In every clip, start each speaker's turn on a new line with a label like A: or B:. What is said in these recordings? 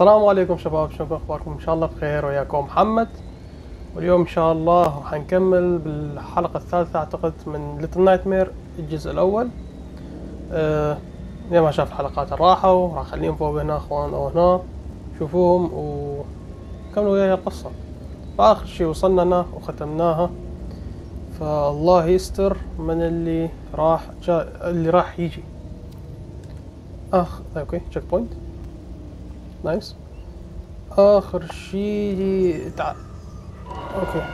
A: السلام عليكم شباب، شلونكم؟ اخباركم؟ ان شاء الله بخير. وياكم محمد، واليوم ان شاء الله راح نكمل بالحلقة الثالثة اعتقد من ليتل نايت مير الجزء الاول. يا ما شاف الحلقات راحوا، راح اخليهم فوق هنا اخوان او هنا شوفوهم وكملوا وياي القصة. فاخر شي وصلنا هنا وختمناها، فالله يستر من اللي راح يجي. اوكي تشيك بوينت نايس. اخر شي اوكي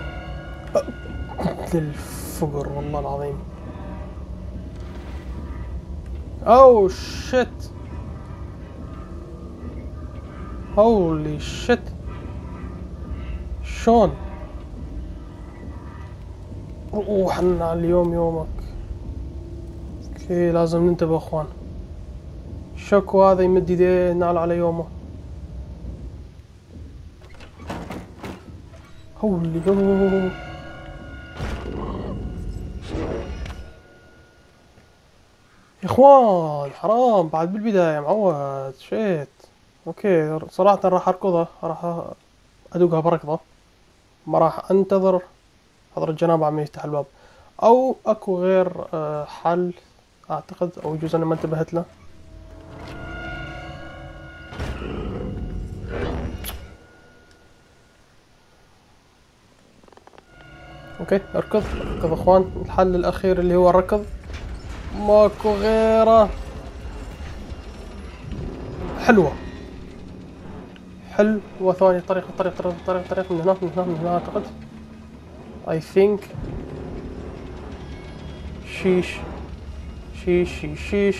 A: للفقر والله العظيم. اوه شت، هولي شت، شون روحنا اليوم يومك. اوكي لازم ننتبه اخوان، شكو هذا يمد يديه نال على يومه. هولي هو يا اخوان حرام بعد بالبداية معود شيت. اوكي صراحة راح اركضها، راح ادوقها بركضة، ما راح انتظر حضرة الجنابة عم يفتح الباب، او اكو غير حل اعتقد، او يجوز انا ما انتبهت له. اوكي اركض اركض اخوان، الحل الاخير اللي هو الركض، ماكو غيره. حلوة حلوة. ثاني طريق من هنا اعتقد. I think شيش شيش.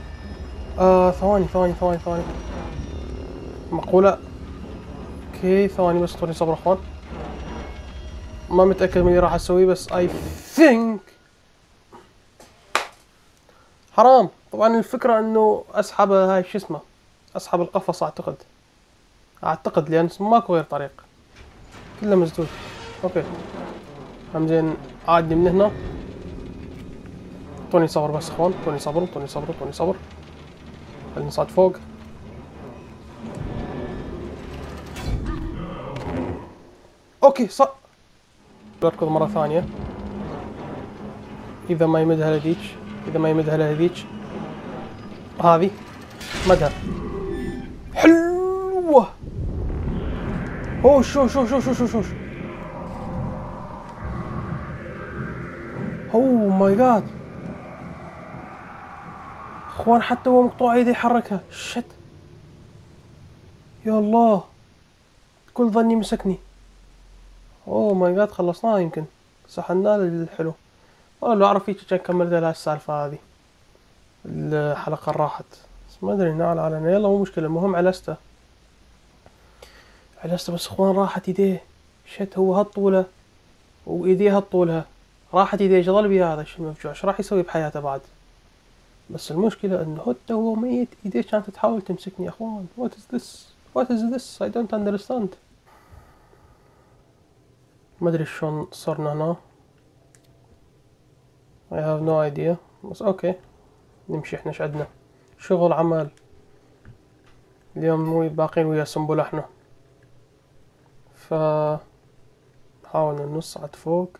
A: ثواني معقولة. اوكي ثواني بس، طولي صبر اخوان، ما متأكد من اللي راح اسويه بس I think حرام. طبعا الفكرة انه اسحب هاي شو اسمه، اسحب القفص اعتقد لان ماكو غير طريق، كله مسدود. اوكي هم زين عادي من هنا. طوني صبر بس اخوان، طوني صبر. خلينا نصعد فوق. اوكي بركض مرة ثانية، اذا ما يمدها لهذيك هذه مدها حلوة. اوه شو اوه ماي جاد اخوان، حتى هو مقطوع ايدي يحركها. شت يا الله، كل ظني مسكني. اوه ماي جاد خلصناها يمكن، سحلنا الحلو. والله لو اعرف هيك كان كملت لها السالفة هذه، الحلقة راحت بس ما ادري نال علينا. يلا مو مشكلة، المهم علسته بس اخوان راحت ايديه. شت هو هالطولة وايديه هالطولها، راحت ايديه ظل بيه هذا الشي المفجوع، ايش راح يسوي بحياته بعد؟ بس المشكلة انه حتى هو ميت ايديه كانت تحاول تمسكني يا اخوان. what is this I don't understand. ما ادري شلون صرنا هنا، I have no idea. بس اوكي نمشي، احنا ايش عدنا؟ شغل عمل اليوم، مو باقين ويا سنبل احنا. ف نحاول نصعد فوق.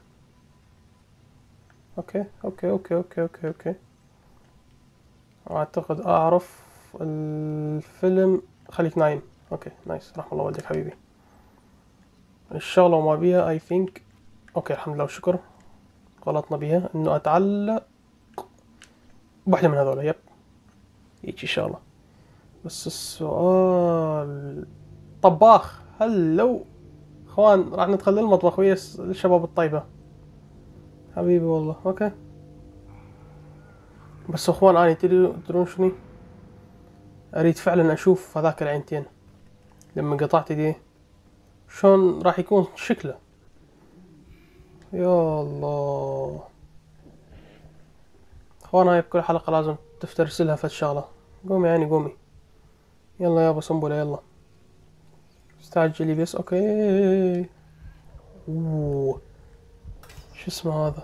A: اوكي اعتقد اعرف الفيلم. خليك نايم. اوكي نايس، رحم الله والديك حبيبي. الشغلة وما بيها اي ثينك. اوكي الحمد لله والشكر، غلطنا بيها انه اتعلق بوحدة من هذول. يب هيجي شغلة. بس السؤال طباخ، هل لو اخوان راح ندخل للمطبخ ويا الشباب الطيبة حبيبي والله. اوكي بس اخوان اني تدرون شني، اريد فعلا اشوف هذاك العينتين لما قطعت ايديه شلون راح يكون شكله. يا الله اخوان، هاي بكل حلقة لازم تفترسلها فد شغلة. قومي يعني قومي، يلا يابا سنبلة يلا استعجلي بس. اوكي اوه شو اسمه هذا،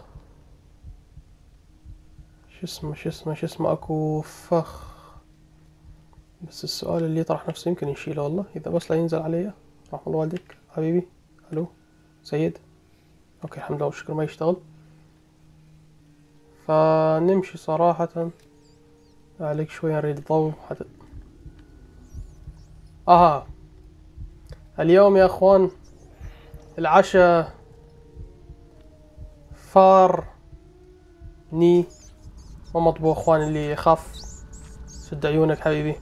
A: شو اسمه اكو فخ بس السؤال اللي يطرح نفسه يمكن نشيله والله، إذا بس لا ينزل علي. رحم الله والديك حبيبي. ألو سيد. أوكي الحمد لله والشكر ما يشتغل. فنمشي صراحة. عليك شوي نريد ضوء حتى. اليوم يا اخوان العشاء فار ني ومطبوخ. اخوان اللي يخاف سد عيونك حبيبي.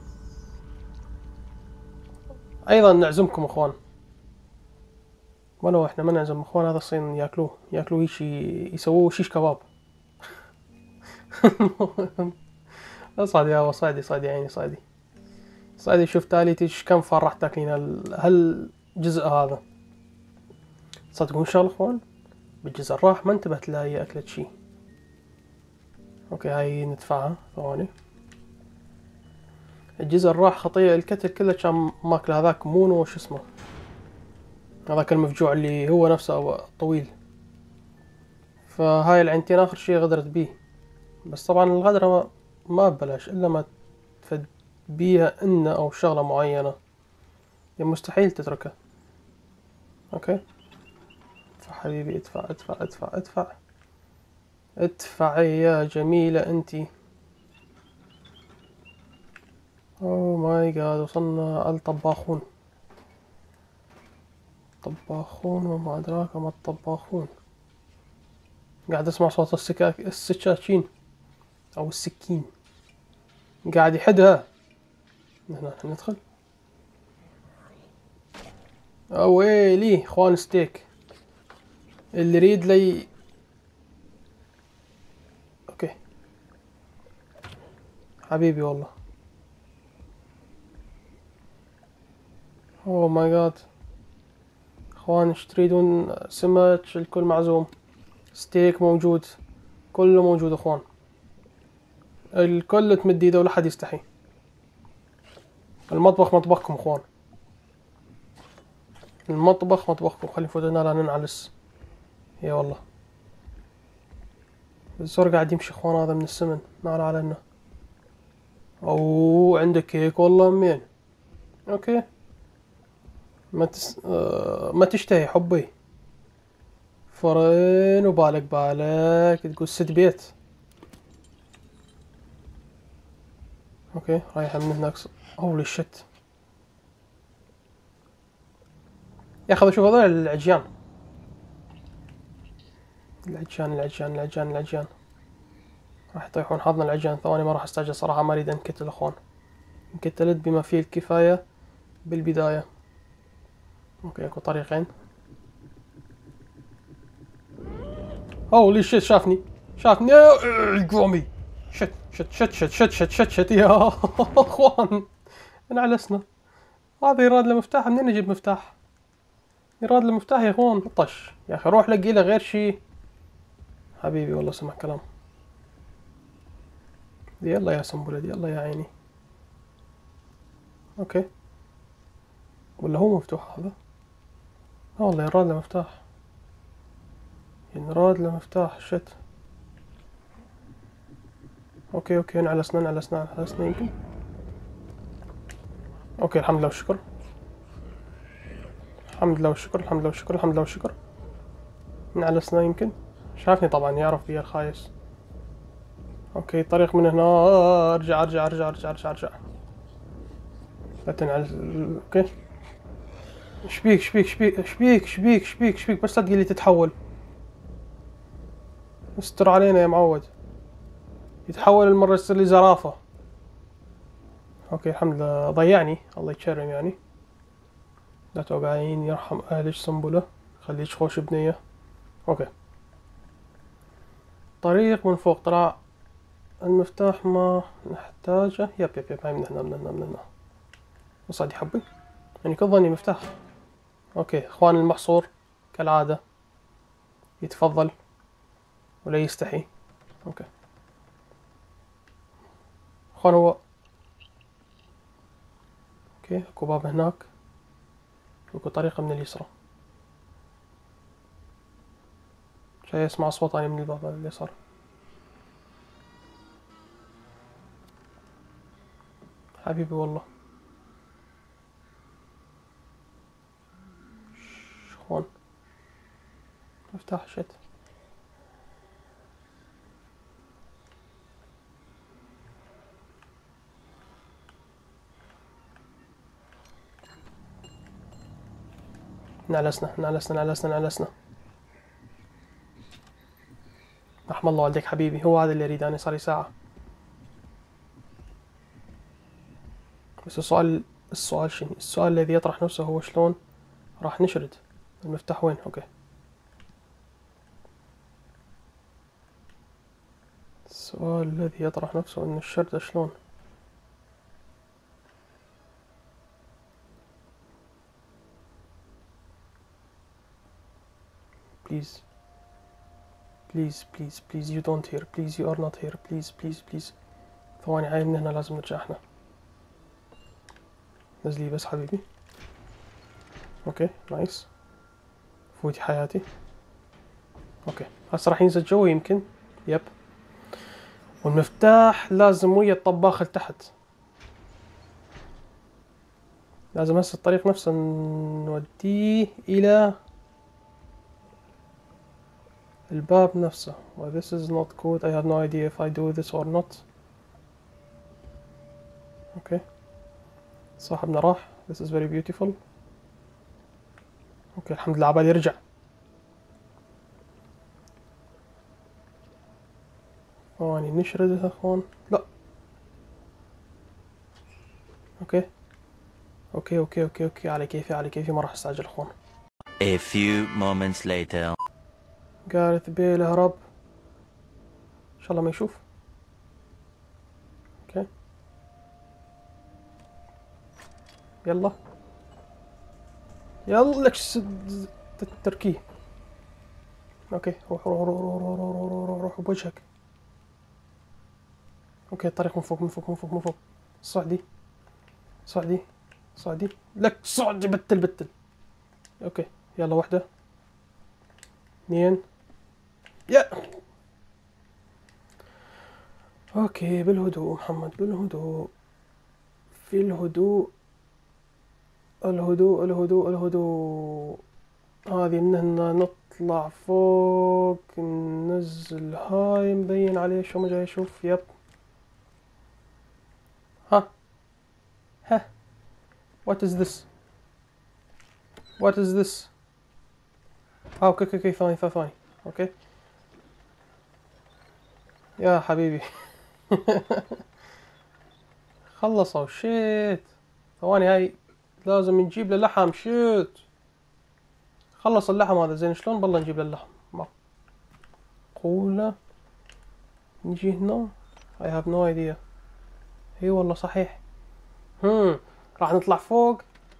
A: ايضا نعزمكم اخوان، ولو احنا ما نعزم اخوان هذا الصين ياكلوه يسووه شيش كباب. صعد يا صعدي صعدي عيني صعدي شوف تالي تيش كم فار راح تاكلين هالجزء هذا. صدقون شغله اخوان، بالجزء الراح ما انتبهت لاي اكلة شي. اوكي هاي ندفعها ثواني. الجزء الراح خطية الكتل كله كان ماكل هذاك مونو وش اسمه، هذاك المفجوع اللي هو نفسه طويل. فهاي العينتين اخر شي غدرت بيه. بس طبعا الغدرة ما ببلاش الا ما تفد بيها انه او شغلة معينة، يعني مستحيل تتركها. اوكي ادفع حبيبي ادفع ادفع ادفع ادفع ادفعي يا جميلة انتي. اوه ماي جاد وصلنا الطباخون. طباخون وما أدراك ما الطباخون. قاعد أسمع صوت السكاكين أو السكين قاعد يحدها. هنا ندخل. ويلي إخوان ستيك اللي يريد لي. أوكي حبيبي والله. أوه ماي جاد إخوان ايش تريدون؟ سمك الكل معزوم، ستيك موجود، كله موجود إخوان. الكل تمد ايده ولا حد يستحي. المطبخ مطبخكم إخوان، المطبخ مطبخكم. خلي نفوت هنا لا ننعلس. يا والله الزور قاعد يمشي إخوان، هذا من السمن ما علينا. أو عندك كيك والله مين. أوكي ما تشتهي حبي فرين بالك تقول سد بيت. اوكي رايحة من هناك هولي شت. يا اخي شوف هذول العجيان العجيان راح يطيحون حظنا العجيان. ثواني ما راح استعجل صراحة، ما اريد انكتل اخوان. انكتلت بما فيه الكفاية بالبداية. اوكي اكو طريقين. هولي شت شافني قومي. شت يا اخوان انعلسنا. هذا يراد له مفتاح، منين نجيب مفتاح؟ يراد له مفتاح يا اخوان. طش يا اخي روح لقي له غير شي حبيبي والله سمع كلام. يلا يا سنبلد يلا يا عيني. اوكي ولا هو مفتوح هذا؟ لا والله يراد له مفتاح، ينراد له مفتاح شت. اوكي انعلسنا يمكن. اوكي الحمد لله والشكر. الحمد لله والشكر. انعلسنا يمكن. شافني طبعا يعرف بي الخايس. اوكي طريق من هنا. ارجع لا تنعل. اوكي شبيك بس لا تقلي تتحول. استر علينا يا معود. يتحول المرة يصير لي زرافة. اوكي الحمد لله ضيعني الله يتشرم يعني. لا توقعين يرحم اهلش سنبلة، خليش خوش بنية. اوكي طريق من فوق طلع. المفتاح ما نحتاجه. يب هاي من هنا وصعد يحبي يعني كل ظني مفتاح. اوكي اخوان المحصور كالعادة يتفضل ولا يستحي. اوكي اخوان هو اوكي اكو باب هناك، اكو طريقة من اليسرى. جاي اسمع اصوات اني من الباب اليسار. حبيبي والله. هون افتح شت. نعلسنا. رحم الله والديك حبيبي، هو هذا اللي اريده انا، صار لي ساعة. بس السؤال شنو؟ السؤال الذي يطرح نفسه هو شلون راح نشرد المفتاح؟ وين؟ اوكي. السؤال الذي يطرح نفسه ان الشرد شلون. please you don't hear. please you are not here. please. ثواني، عاي من هنا لازم نرجع احنا. نزلي بس حبيبي. اوكي نايس. فوتي حياتي. اوكي هسه راح ينزل جوي يمكن. يب. والمفتاح لازم ويا الطباخ لتحت. لازم هسه الطريق نفسه نوديه الى الباب نفسه. well, this is not good. I have no idea if I do this or not. اوكي صاحبنا راح. this is very beautiful. اوكي الحمد لله عبالي يرجع. ثواني نشردها اخوان. لا اوكي على كيفي ما راح استعجل اخوان.
B: A few moments later.
A: جارث بيل هرب. ان شاء الله ما يشوف. اوكي يلا لك تركيه. اوكي روح بوجهك. اوكي الطريق من فوق. صعدي لك صعدي بتل. اوكي يلا واحدة 2 يا. اوكي بالهدوء محمد، بالهدوء، في الهدوء. هذه من هنا نطلع فوق، ننزل هاي مبين عليه شو ما جاي يشوف. يب ها what is this اوكي ثاني. اوكي يا حبيبي خلصوا. شيت ثواني، هاي لازم نجيب له لحم. شيت خلص اللحم هذا. زين شلون بالله نجيب له اللحم؟ معقولة نجي هنا؟ I have no idea. اي والله صحيح. راح نطلع فوق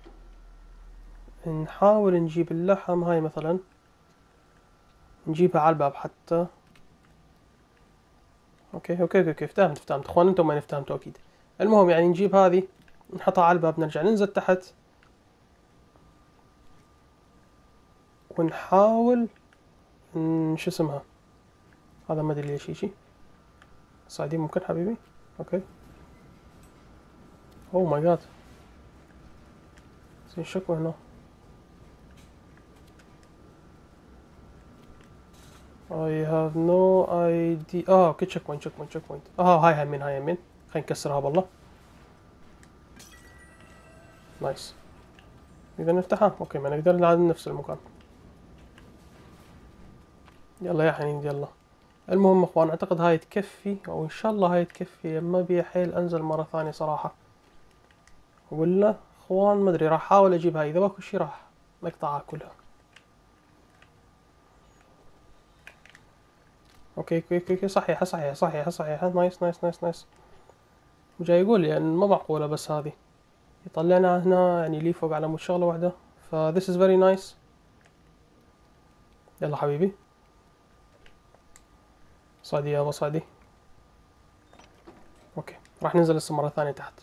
A: نحاول نجيب اللحم. هاي مثلا نجيبها على الباب حتى. اوكي افتهمت اخوان، انتم ما فهمتوا اكيد. المهم يعني نجيب هذه نحطها على الباب، نرجع ننزل تحت ونحاول شو اسمها هذا، ما ادري ليش يجي. صعدين ممكن حبيبي. اوكي اوه ماي جاد. زين شكوى هنا. I have no idea. اوكي تشيك بوينت. هاي يمين خلينا نكسرها بالله. نايس. نقدر نفتحها. اوكي ما نقدر نعاد نفس المكان. يلا يا حنين يلا. المهم اخوان اعتقد هاي تكفي، او ان شاء الله هاي تكفي. ما بي حيل انزل مرة ثانية صراحة، ولا اخوان ما ادري. راح احاول اجيب هاي، اذا باكو شي راح نقطعها كلها. اوكي صحيحة. نايس. وجاي يقول يعني ما معقولة بس هذه يطلعنا هنا يعني لي فوق على مود شغلة واحدة. ف this is very nice. يلا حبيبي صعدي يابا صعدي. اوكي راح ننزل هسه مرة ثانية تحت.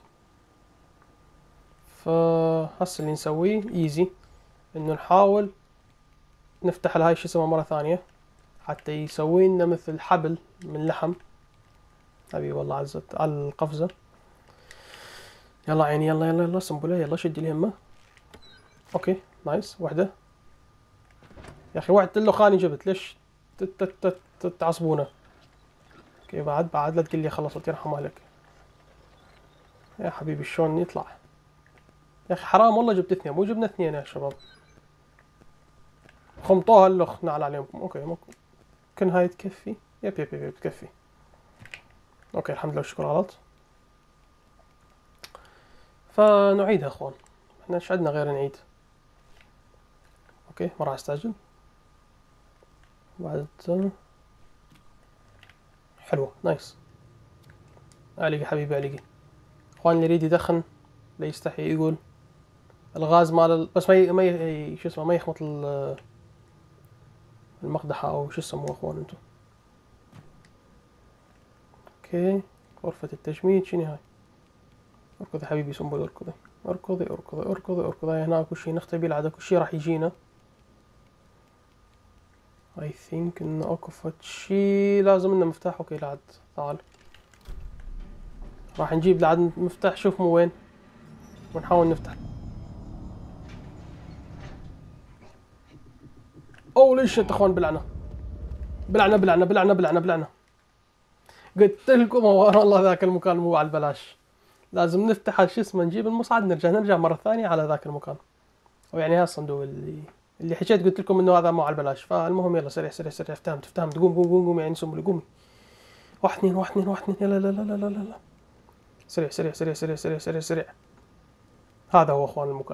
A: فهسه اللي نسويه ايزي، انه نحاول نفتح الهاي شو اسمه مرة ثانية حتى يسوي لنا مثل حبل من لحم. حبيبي والله عزت على القفزة. يلا عيني، يلا يلا يلا سنبله، يلا شدي الهمة. اوكي نايس، وحدة. يا اخي وعدت له خاني جبت، ليش تعصبونه؟ اوكي بعد لا تقول لي خلصت يرحم اهلك. يا حبيبي شلون يطلع؟ يا اخي حرام والله، جبت اثنين مو جبنا اثنين يا شباب. خمطوها اللخ نعل عليكم. اوكي ممكن هاي تكفي. يب تكفي. اوكي الحمد لله والشكر غلط. فنعيدها اخوان، احنا ايش عندنا غير نعيد. اوكي ما راح استعجل. بعد حلوة نايس. اعلقي حبيبي اعلقي. اخوان اللي يريد يدخن لا يستحي يقول. الغاز مال بس ما شو اسمه، ما يخمط المقدحة او شو اسمه اخوان انتو. اوكي غرفة التجميد شنو هاي؟ اركضي حبيبي سنبل، اركضي اركضي اركضي اركضي اركضي. هاي هناك وشي نختبي العدد كل شي راح يجينا. اي ثينك انه اكو فد شي لازم لنا مفتاح. اوكي لعد تعال راح نجيب لعد مفتاح. شوف مو وين ونحاول نفتح. اوه ليش يا اخوان بلعنا بلعنا بلعنا بلعنا بلعنا بلعنا. قلت لكم والله ذاك المكان مو على البلاش، لازم نفتح شو اسمه، نجيب المصعد نرجع مرة ثانية على ذاك المكان. او يعني هذا الصندوق اللي حكيت قلت لكم انه هذا مو على البلاش. فالمهم يلا سريع سريع سريع. افتهمت قوم قوم قوم قوم يعني سمبل قومي. واحد اثنين واحد اثنين واحد اثنين. يلا لا لا لا لا لا. سريع سريع سريع سريع سريع سريع سريع. هذا هو اخوان المكان.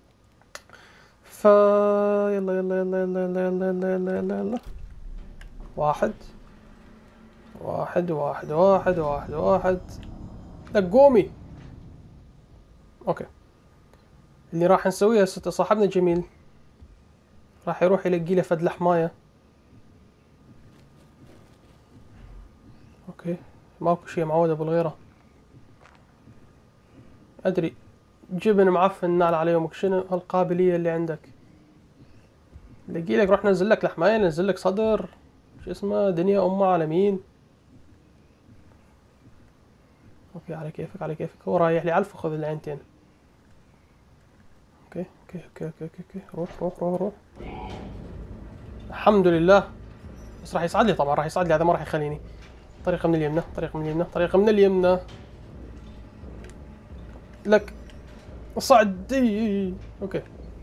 A: يلا يلا يلا يلا يلا يلا يلا يلا يلا يلا. واحد واحد واحد واحد واحد واحد. لا قومي. اوكي اللي راح نسويه هسه صاحبنا جميل راح يروح يلقي له فد لحمايه. اوكي ماكو شي معودة بالغيرة. ادري جبن معفن نال على يومك. شنو هالقابلية اللي عندك؟ لقي لك روح نزل لك لحمايه، نزل لك صدر، شو اسمه دنيا عالمين. اوكي على كيفك على كيفك. هو رايح لي على الفخذ العينتين. اوكي اوكي اوكي اوكي اوكي. روح روح روح روح. الحمد لله. بس راح يصعد لي طبعا، راح يصعد لي هذا ما راح يخليني. طريقة من اليمنى، طريقة من اليمنى، طريقة من اليمنى. لك صعدي. اوكي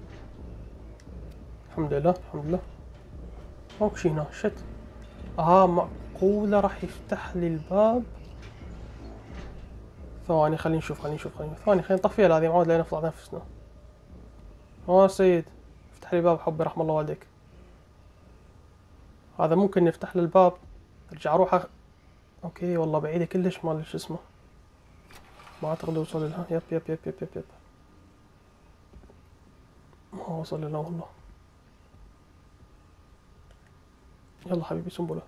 A: الحمد لله الحمد لله. ماكو شي هنا. شت. معقولة راح يفتح لي الباب. ثواني خلينا نشوف ثواني خلينا نطفيها هذه معود لا نفضح نفسنا. سيد افتح لي باب حبي رحم الله والديك. هذا ممكن نفتح له الباب ارجع اروح اوكي والله بعيدة كلش مال شو اسمه، ما اعتقد اوصل لها. يب يب يب يب يب يب ما وصل لها والله. يلا حبيبي سنبله.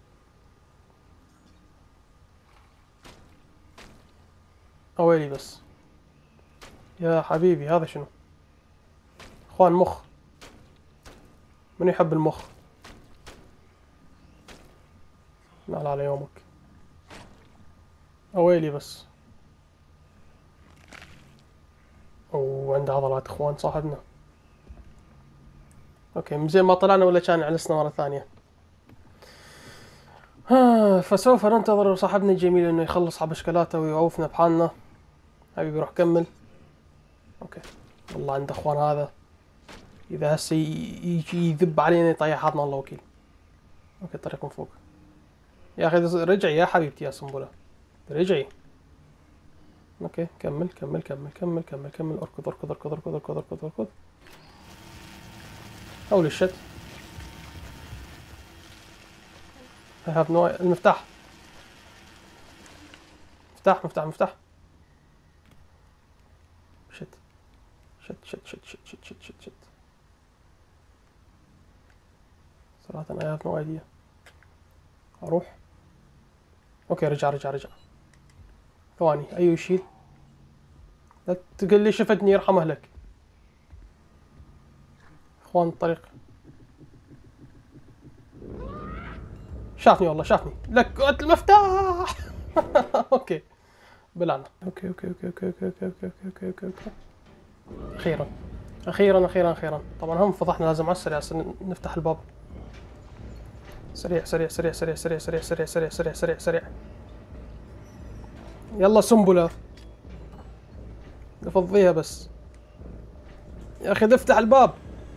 A: اويلي بس يا حبيبي. هذا شنو اخوان؟ مخ. من يحب المخ؟ نال على يومك. اويلي بس. عنده عضلات اخوان صاحبنا. اوكي مزين ما طلعنا ولا كان علسنا مرة ثانية. فسوف ننتظر صاحبنا الجميل انه يخلص حبشكلاته ويعوفنا بحالنا. حبيبي روح كمل. اوكي والله عند اخوان هذا اذا هسه يجي يذب علينا يطيح حاطنا الله وكيل. اوكي طريق من فوق. يا اخي رجعي يا حبيبتي يا سنبلة رجعي. اوكي كمل كمل كمل كمل كمل كمل. اركض اركض اركض اركض اركض اركض اركض. هولي الشت. I have no. المفتاح. مفتاح. شت شت شت شت شت شت شت شت شت. صراحة I have no idea. اروح. اوكي رجع. ثواني ايوه يشيل. لا تقول لي شفتني يرحم اهلك. اخوان الطريق. شافني والله شافني. لك المفتاح. اوكي بلعنا. اوكي اوكي اوكي اوكي اوكي اوكي اوكي اوكي اوكي اوكي. اخيرا اخيرا اخيرا اخيرا. طبعا هم فضحنا، لازم على السريع نفتح الباب. سريع سريع سريع سريع سريع سريع سريع سريع سريع سريع سريع. يلا سنبلة، نفضيها بس يا اخي، افتح الباب.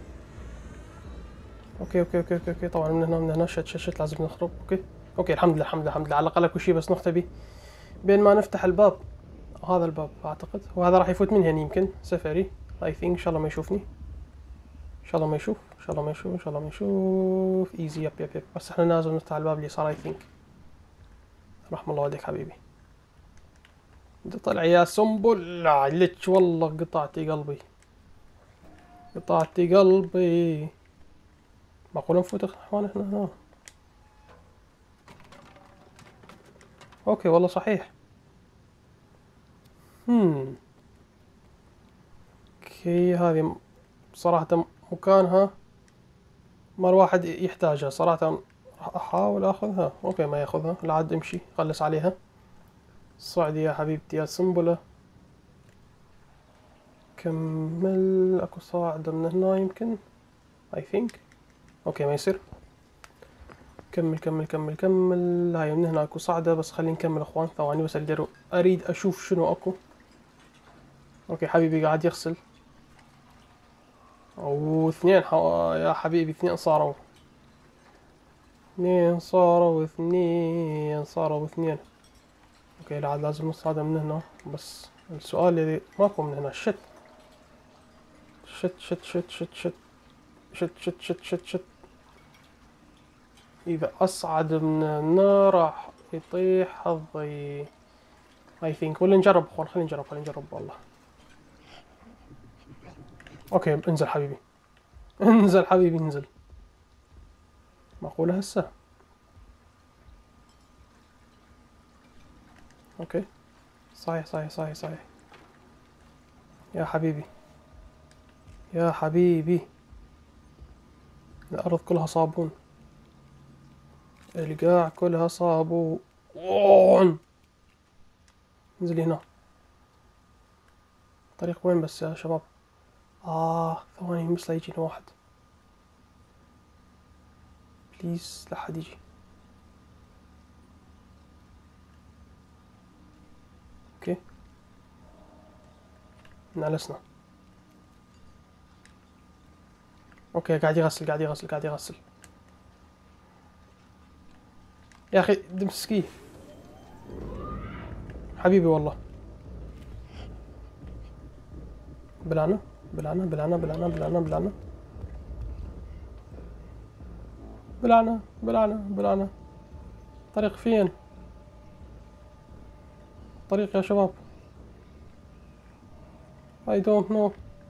A: اوكي اوكي اوكي اوكي, أوكي. طبعا من هنا شت شت شت، لازم نخرب. اوكي اوكي، الحمد لله الحمد لله الحمد لله، على الاقل اكو شيء بس نختبي بين ما نفتح الباب. هذا الباب اعتقد، وهذا راح يفوت من هنا يمكن سفري. اي ثينك، ان شاء الله ما يشوفني، ان شاء الله ما يشوف، ان شاء الله ما يشوف، ان شاء الله ما يشوف. ايزي، يب يب يب. بس احنا نازل نفتح الباب اليسار اي ثينك. رحم الله والديك حبيبي. انت طلع يا سنبل، لك والله قطعتي قلبي، قطعتي قلبي. معقول نفوت اخوان احنا هنا؟ اوكي والله صحيح. اوكي، هذه صراحة مكانها ما الواحد يحتاجها صراحة. راح احاول اخذها. اوكي ما ياخذها، لا عاد امشي خلص عليها. صعدي يا حبيبتي يا سنبلة. كمل، اكو صاعدة من هنا يمكن اي ثينك. اوكي ما يصير. كمل كمل كمل كمل. هاي من هنا اكو صعدة، بس خلينا نكمل اخوان. ثواني بس اريد اشوف شنو اكو. اوكي حبيبي قاعد يغسل. او اثنين يا حبيبي، اثنين صاروا، اثنين صاروا، اثنين صاروا اثنين. اوكي لا عاد لازم نصعد من هنا. بس السؤال الذي ماكو من هنا. شت شت شت شت شت شت شت شت شت شت شت. اذا اصعد من هنا راح يطيح حظي اي ثينك. ولا نجرب اخوان، خلينا نجرب خلينا نجرب والله. اوكي انزل حبيبي، انزل حبيبي انزل. معقولة هسه؟ اوكي صحيح صحيح صحيح صحيح. يا حبيبي يا حبيبي، الأرض كلها صابون، القاع كلها صابون. انزلي هنا. الطريق وين بس يا شباب؟ ثواني بس لا يجينا واحد. بليز لا حد يجي. اوكي انعلسنا. اوكي قاعد يغسل قاعد يغسل قاعد يغسل. يا اخي دمسكيه حبيبي والله. بلعنا بلعنا بلعنا بلعنا بلعنا بلعنا بلعنا بلعنا بلعنا. طريق فين؟ طريق يا شباب. I don't know.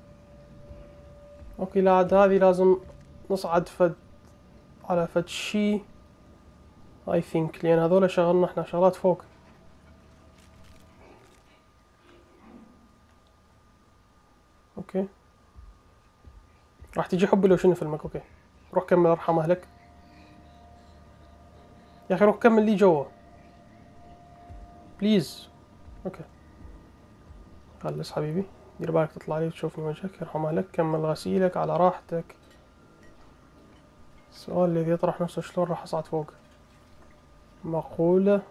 A: اوكي لا عاد هذه لازم نصعد على فد شي I think، لان هذول شغلنا احنا شغلات فوق. اوكي راح تجي حب لو شنو فيلمك. اوكي روح كمل ارحم اهلك يا اخي، روح كمل لي جوا بليز. اوكي خلص حبيبي، دير بالك تطلع لي وتشوفني وجهك. يرحم اهلك، كمل غسيلك على راحتك. السؤال الذي يطرح نفسه، شلون راح اصعد فوق؟ معقولة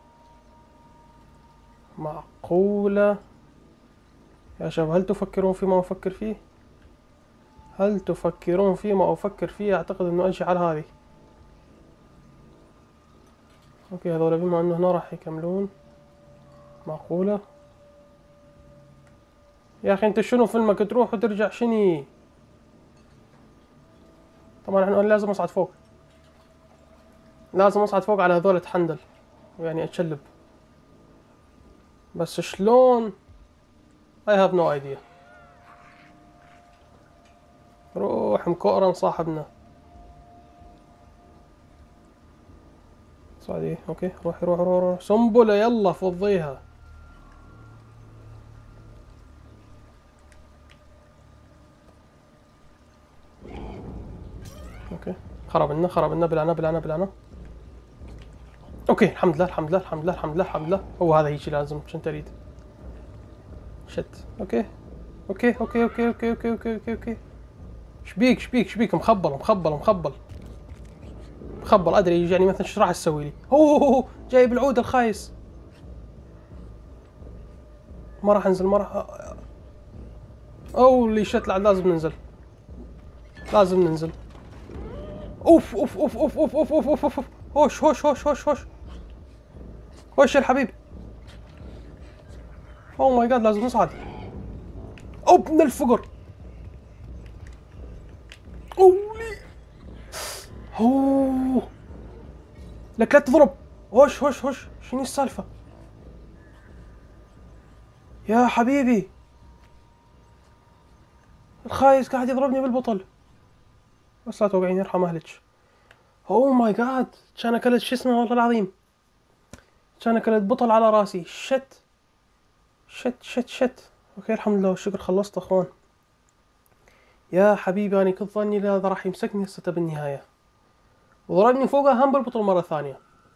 A: معقولة يا شباب؟ هل تفكرون فيما افكر فيه؟ هل تفكرون فيما افكر فيه؟ اعتقد انه اجي على هذه. اوكي هذول بما انه هنا راح يكملون. معقولة يا اخي؟ انت شنو فيلمك تروح وترجع شني؟ طبعا احنا لازم اصعد فوق، لازم اصعد فوق على هذول اتحندل يعني اتشلب. بس شلون؟ I have no idea. روح مكورن صاحبنا. صعدي اوكي، روحي روح روح روح سنبلة يلا فضيها. اوكي خرب لنا خرب لنا. بلعنا بلعنا بلعنا. اوكي الحمد لله الحمد لله الحمد لله الحمد لله الحمد لله. هو هذا هيجي لازم كنت اريد. شت. اوكي اوكي اوكي اوكي اوكي اوكي اوكي اوكي اوكي. شبيك شبيك شبيك؟ مخبل مخبل مخبل مخبل. ادري يعني مثلا ايش راح تسوي لي؟ هو جايب العود الخايس. ما راح انزل، ما راح. اللي شت لعد لازم ننزل، لازم ننزل. اوف اوف اوف اوف اوف اوف اوف اوف اوف. هوش هوش هوش هوش هوش هوش يا الحبيب. اوه ماي جاد لازم نصعد. من الفقر. اوه لك لا تضرب. هوش هوش هوش. شنو السالفة يا حبيبي؟ الخايس قاعد يضربني بالبطل. بس لا توقعين يرحم اهلك. اوه ماي جاد كان اكلت شو اسمه والله العظيم، كان اكلت بطل على راسي. شت شت شت شت. اوكي الحمد لله والشكر خلصت اخوان. يا حبيبي انا كنت ظني هذا راح يمسكني هسه بالنهاية وضربني فوقها هم بالبطل مرة ثانية.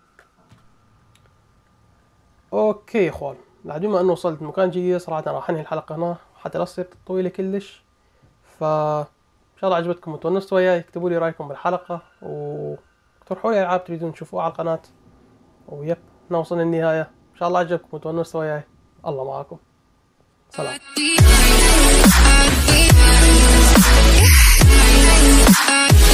A: اوكي يا اخوان، بعد بما انه وصلت مكان جديد صراحة راح انهي الحلقة هنا حتى لا تصير طويلة كلش. ان شاء الله عجبتكم وتونستوا وياي. اكتبوا لي رايكم بالحلقة واقترحوا لي العاب تريدون تشوفوها على القناة. ويب احنا وصلنا للنهاية. ان شاء الله عجبكم وتونستوا وياي. الله معاكم. سلام.